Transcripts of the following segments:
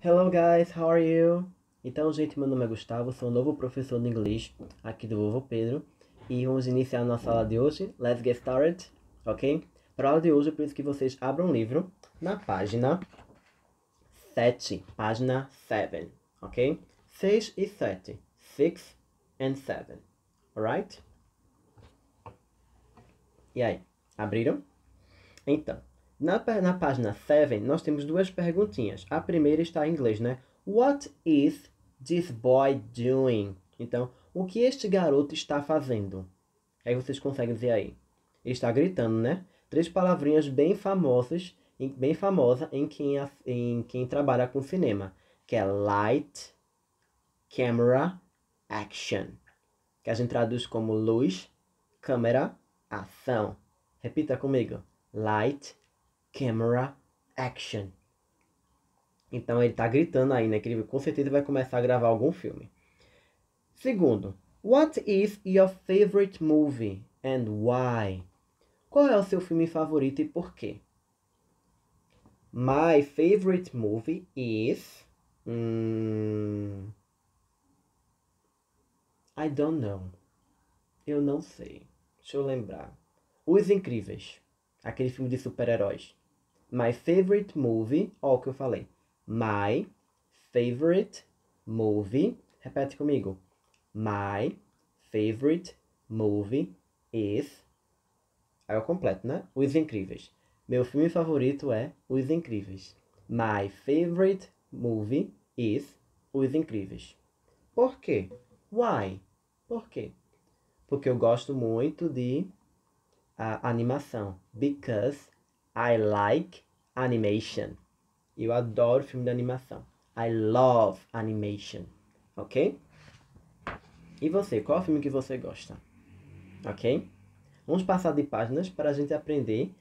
Hello guys, how are you? Então, gente, meu nome é Gustavo, sou o novo professor de inglês aqui do Vovô Pedro e vamos iniciar a nossa aula de hoje. Let's get started, ok? Para a aula de hoje, eu preciso que vocês abram um livro na página 7, página 7, ok? 6 e 7, 6 and 7, alright? E aí, abriram? Então, na página 7, nós temos duas perguntinhas. A primeira está em inglês, né? What is this boy doing? Então, o que este garoto está fazendo? Aí vocês conseguem ver aí. Ele está gritando, né? Três palavrinhas bem famosas, em quem trabalha com cinema, que é light, camera, action. Que a gente traduz como luz, câmera, ação. Repita comigo. Light, camera, action. Então ele tá gritando aí, né? Que ele com certeza vai começar a gravar algum filme. Segundo, what is your favorite movie and why? Qual é o seu filme favorito e por quê? My favorite movie is... I don't know. Eu não sei. Deixa eu lembrar. Os Incríveis. Aquele filme de super-heróis. My favorite movie... Ó o que eu falei. My favorite movie... Repete comigo. My favorite movie is... Aí eu completo, né? Os Incríveis. Meu filme favorito é Os Incríveis. My favorite movie is Os Incríveis. Por quê? Why? Por quê? Porque eu gosto muito de animação. Because I like animation. Eu adoro filme de animação. I love animation. Ok? E você? Qual é o filme que você gosta? Ok? Vamos passar de páginas para a gente aprender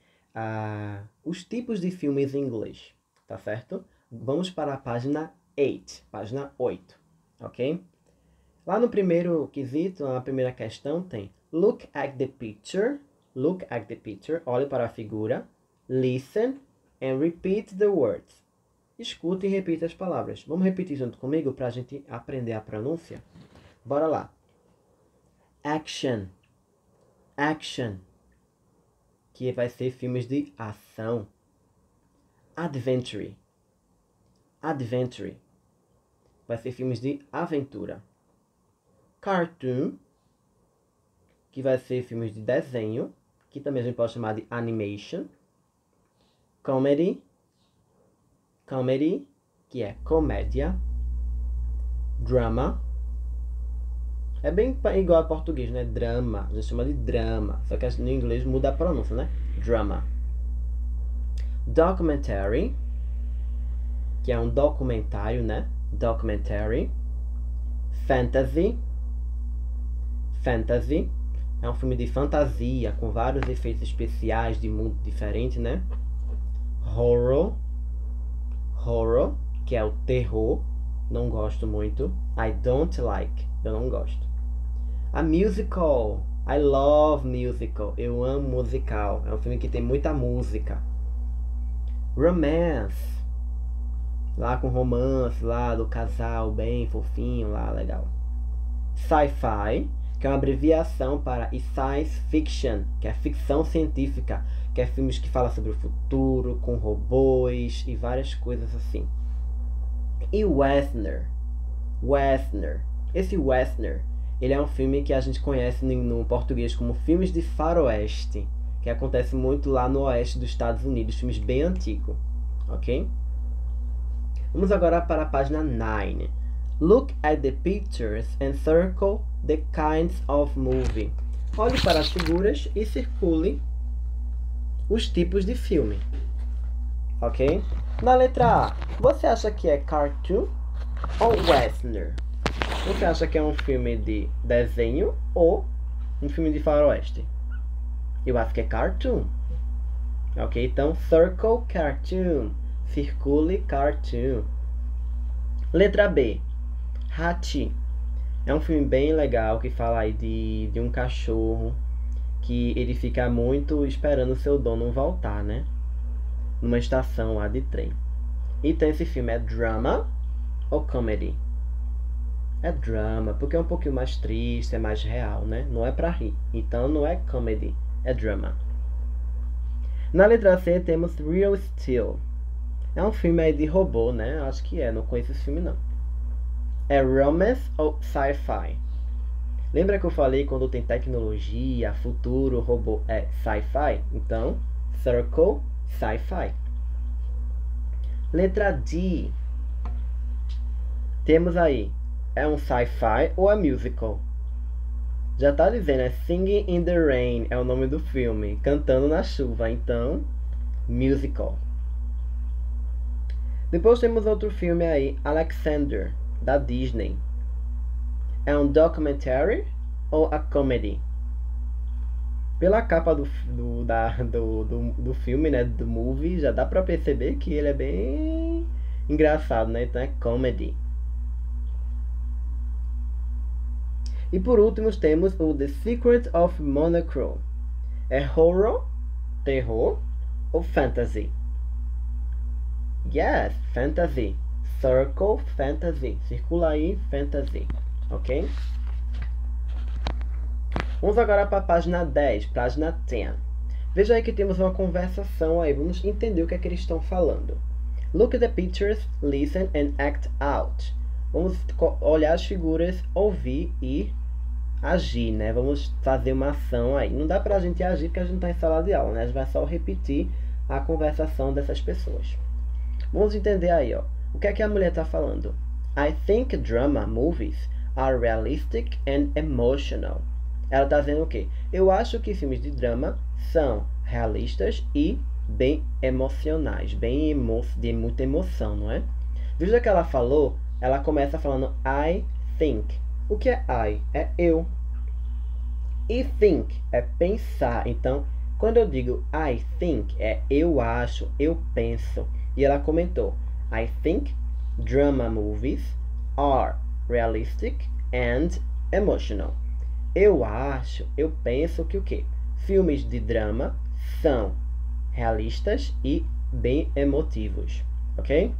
os tipos de filmes em inglês. Tá certo? Vamos para a página 8. Página 8. Ok? Lá no primeiro quesito, na primeira questão, tem Look at the picture. Look at the picture. Olhe para a figura. Listen and repeat the words. Escute e repita as palavras. Vamos repetir junto comigo para a gente aprender a pronúncia? Bora lá. Action. Action. Que vai ser filmes de ação. Adventure. Adventure. Vai ser filmes de aventura. Cartoon, que vai ser filmes de desenho, que também a gente pode chamar de animation. Comedy, comedy, que é comédia. Drama, é bem igual a português, né? Drama, a gente chama de drama, só que no inglês muda a pronúncia, né? Drama. Documentary, que é um documentário, né? Documentary. Fantasy. Fantasy é um filme de fantasia com vários efeitos especiais de mundo diferente, né? Horror. Horror, que é o terror. Não gosto muito. I don't like. Eu não gosto. A musical. I love musical. Eu amo musical. É um filme que tem muita música. Romance. Lá com romance, lá do casal bem fofinho, lá, legal. Sci-fi, que é uma abreviação para science fiction, que é ficção científica, que é filmes que falam sobre o futuro, com robôs e várias coisas assim. E Western. Western. Esse Western, ele é um filme que a gente conhece no português como filmes de faroeste, que acontece muito lá no oeste dos Estados Unidos, filmes bem antigos, ok? Vamos agora para a página 9. Look at the pictures and circle the kinds of movie. Olhe para as figuras e circule os tipos de filme. Ok? Na letra A, você acha que é cartoon ou western? Você acha que é um filme de desenho ou um filme de faroeste? Eu acho que é cartoon. Ok? Então, circle cartoon. Circule cartoon. Letra B. Hachi. É um filme bem legal que fala aí de um cachorro que ele fica muito esperando o seu dono voltar, né? Numa estação lá de trem. Então esse filme é drama ou comedy? É drama, porque é um pouquinho mais triste, é mais real, né? Não é pra rir. Então não é comedy, é drama. Na letra C temos Real Steel. É um filme aí de robô, né? Acho que é, não conheço esse filme não. É romance ou sci-fi? Lembra que eu falei quando tem tecnologia, futuro, robô, é sci-fi? Então, circle, sci-fi. Letra D. Temos aí, é um sci-fi ou é musical? Já tá dizendo, é Singing in the Rain, é o nome do filme, cantando na chuva, então, musical. Depois temos outro filme aí, Alexander, da Disney. É um documentary ou a comedy? Pela capa do filme, né, do movie, já dá pra perceber que ele é bem engraçado, né? Então é comedy. E por último temos o The Secret of Monochrome. É horror, terror ou fantasy? Yes, fantasy. Circle, fantasy. Circula aí, fantasy. Ok? Vamos agora para a página 10, página 10. Veja aí que temos uma conversação aí. Vamos entender o que é que eles estão falando. Look at the pictures, listen and act out. Vamos olhar as figuras, ouvir e agir, né? Vamos fazer uma ação aí. Não dá pra gente agir porque a gente não está em sala de aula, né? A gente vai só repetir a conversação dessas pessoas. Vamos entender aí, ó. O que é que a mulher está falando? I think drama movies are realistic and emotional. Ela está dizendo o quê? Eu acho que filmes de drama são realistas e bem emocionais, de muita emoção, não é? Veja que ela falou, ela começa falando I think. O que é I? É eu. E think é pensar. Então, quando eu digo I think, é eu acho, eu penso. E ela comentou, I think drama movies are realistic and emotional. Eu acho, eu penso que o quê? Filmes de drama são realistas e bem emotivos, ok?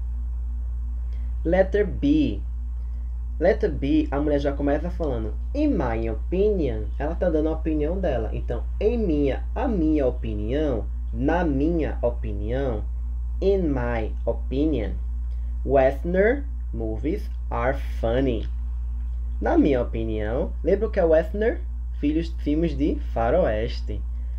Letter B. Letter B, a mulher já começa falando, in my opinion, ela está dando a opinião dela. Então, a minha opinião, na minha opinião, in my opinion, Western movies are funny. Na minha opinião, lembra o que é Western? Filmes de faroeste.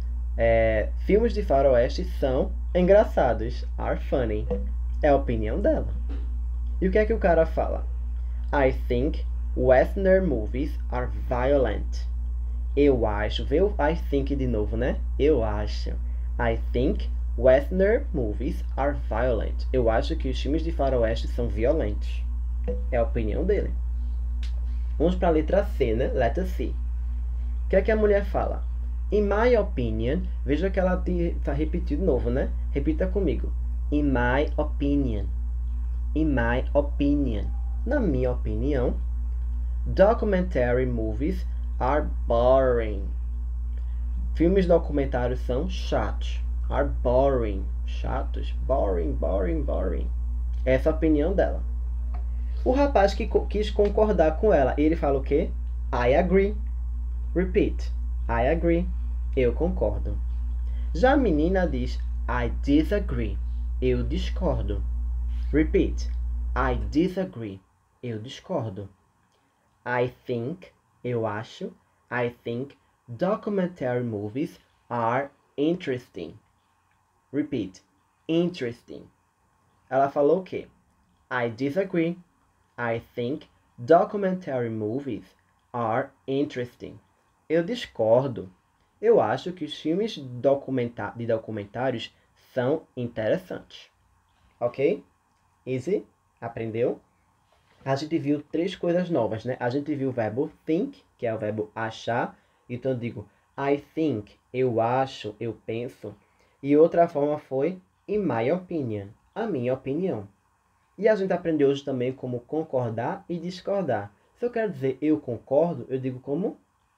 Filmes de faroeste são engraçados. Are funny. É a opinião dela. E o que é que o cara fala? I think Western movies are violent. Eu acho. Vê o I think de novo, né? Eu acho. I think Western movies are violent. Eu acho que os filmes de faroeste são violentos. É a opinião dele. Vamos para a letra C, né? Letra C. O que é que a mulher fala? In my opinion, veja que ela está repetindo de novo, né? Repita comigo. In my opinion. In my opinion. Na minha opinião, documentary movies are boring. Filmes documentários são chatos. Are boring. Chatos. Boring, boring, boring. Essa é a opinião dela. O rapaz que quis concordar com ela, ele fala o quê? I agree. Repeat. I agree. Eu concordo. Já a menina diz I disagree. Eu discordo. Repeat. I disagree. Eu discordo. I think. Eu acho. I think documentary movies are interesting. Repeat. Interesting. Ela falou o quê? I disagree. I think documentary movies are interesting. Eu discordo. Eu acho que os filmes de documentários são interessantes. Ok? Easy? Aprendeu? A gente viu 3 coisas novas, né? A gente viu o verbo think, que é o verbo achar. Então eu digo I think, eu acho, eu penso. E outra forma foi in my opinion, a minha opinião. E a gente aprendeu hoje também como concordar e discordar. Se eu quero dizer eu concordo, eu digo como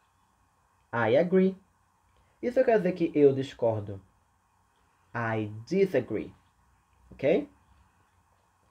I agree. E se eu quero dizer que eu discordo? I disagree. Ok?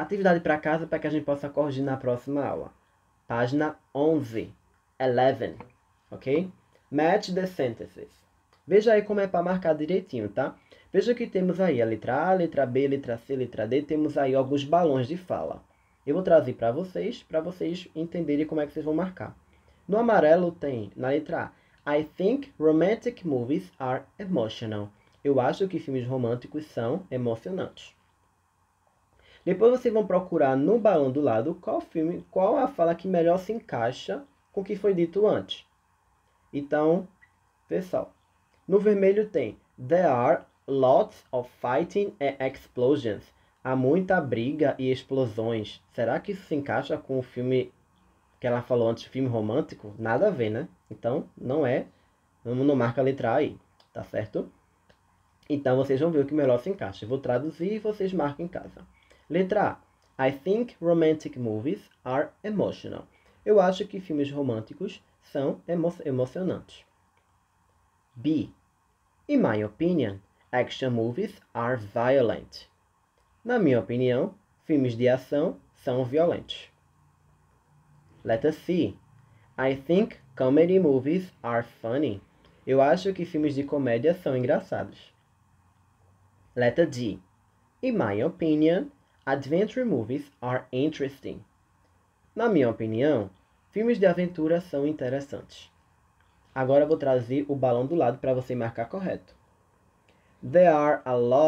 Atividade para casa para que a gente possa corrigir na próxima aula. Página 11. 11. Ok? Match the sentences. Veja aí como é para marcar direitinho, tá? Veja que temos aí a letra A, letra B, letra C, letra D. Temos aí alguns balões de fala. Eu vou trazer para vocês entenderem como é que vocês vão marcar. No amarelo tem, na letra A, I think romantic movies are emotional. Eu acho que filmes românticos são emocionantes. Depois vocês vão procurar no balão do lado qual a fala que melhor se encaixa com o que foi dito antes. Então, pessoal, no vermelho tem There are lots of fighting and explosions. Há muita briga e explosões. Será que isso se encaixa com o filme que ela falou antes, filme romântico? Nada a ver, né? Então, não marca a letra A aí, tá certo? Então, vocês vão ver o que melhor se encaixa. Eu vou traduzir e vocês marcam em casa. Letra A. I think romantic movies are emotional. Eu acho que filmes românticos são emocionantes. B. In my opinion, action movies are violent. Na minha opinião, filmes de ação são violentos. Letra C. I think comedy movies are funny. Eu acho que filmes de comédia são engraçados. Letra D. In my opinion, adventure movies are interesting. Na minha opinião, filmes de aventura são interessantes. Agora eu vou trazer o balão do lado para você marcar correto. There are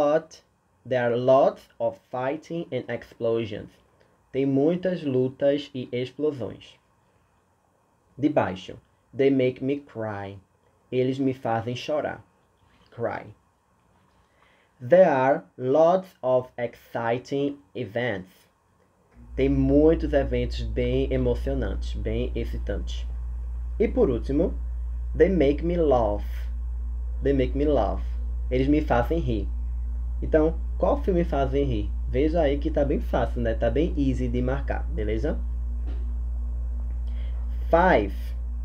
lots of fighting and explosions. Tem muitas lutas e explosões. De baixo. They make me cry. Eles me fazem chorar. Cry. There are lots of exciting events. Tem muitos eventos bem emocionantes, bem excitantes. E por último, they make me laugh. They make me laugh. Eles me fazem rir. Então, qual filme fazem rir? Veja aí que tá bem fácil, né? Tá bem easy de marcar, beleza? 5.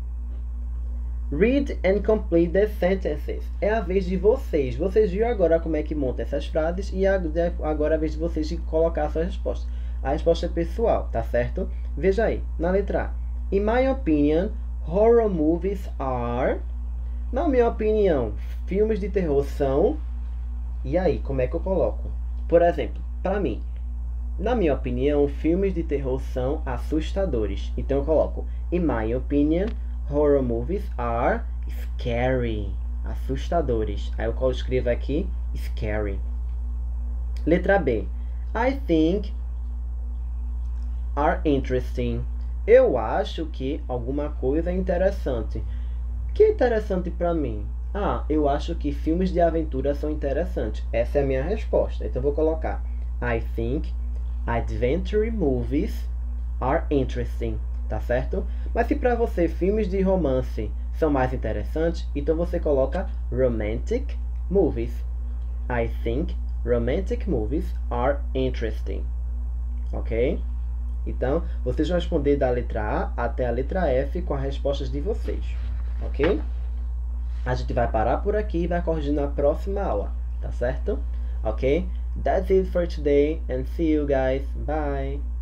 Read and complete the sentences. É a vez de vocês. Vocês viram agora como é que monta essas frases e agora é a vez de vocês de colocar a sua resposta. A resposta é pessoal, tá certo? Veja aí, na letra A. In my opinion, horror movies are... Na minha opinião, filmes de terror são... E aí, como é que eu coloco? Por exemplo, para mim, na minha opinião, filmes de terror são assustadores. Então eu coloco, in my opinion, horror movies are scary. Assustadores. Aí eu escrevo aqui, scary. Letra B. I think are interesting. Eu acho que alguma coisa é interessante. O que é interessante para mim? Eu acho que filmes de aventura são interessantes. Essa é a minha resposta. Então eu vou colocar I think adventure movies are interesting. Tá certo? Mas se para você filmes de romance são mais interessantes, então você coloca romantic movies. I think romantic movies are interesting. Ok? Então, vocês vão responder da letra A até a letra F com as respostas de vocês. Ok? A gente vai parar por aqui e vai corrigir na próxima aula. Tá certo? Ok? That's it for today and see you guys. Bye!